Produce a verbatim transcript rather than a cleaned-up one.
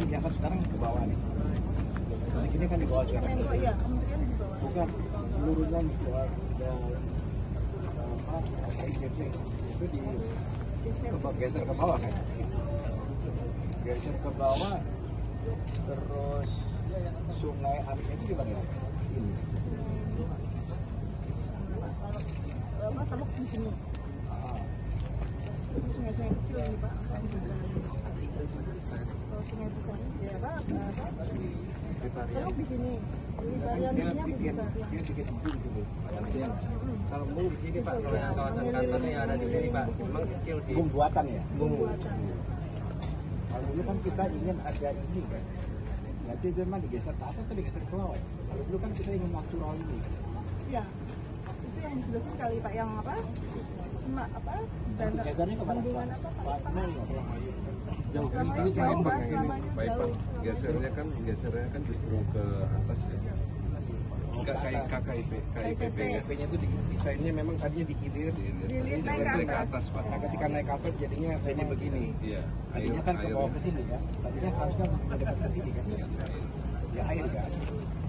diangkat sekarang ke bawah nih. Nah, ini kan di bawah sekarang. Iya, kementerian di bawah. Bukan seluruhnya di bawah. Apa K I P P itu di ke, geser ke bawah kan? Geser ke bawah, terus sungai Amit itu di mana? Ini. Apa teluk di sini? Ini sungai-sungai kecil ini Pak. Kalau sungai besar ini ya Pak, teluk di sini. Ini varian ini lebih besar. Dia bikin embung gitu. Kalau embung di sini Pak, kalau yang kawasan kantornya yang ada di sini Pak, memang kecil sih. Embung buatan ya? Embung Buatan. Kalau dulu kan kita ingin ada ini kan, berarti memang digeser ke atas atau digeser ke bawah. Kalau dulu kan kita ingin natural ini. Iya, itu yang di sebelah sini kali Pak, yang apa? Semak apa? Dan Gesernya ke mana? bendungan apa Pak? Pak Mel nggak salah. Jauh Selamanya ini jauh Pak, pakai selamanya Baik Pak, jauh. gesernya kan gesernya kan justru ke atas ya. Enggak kayak K I P K I P P K I P nya itu desainnya memang tadinya di hilir, Dihilir, naik ke ke atas. atas Pak. Nah, ketika naik ke atas jadinya kayaknya begini. Iya, air Tadinya kan ke bawah airnya. ke sini kan. Tadinya harusnya mendekat ke sini kan. Ya air kan.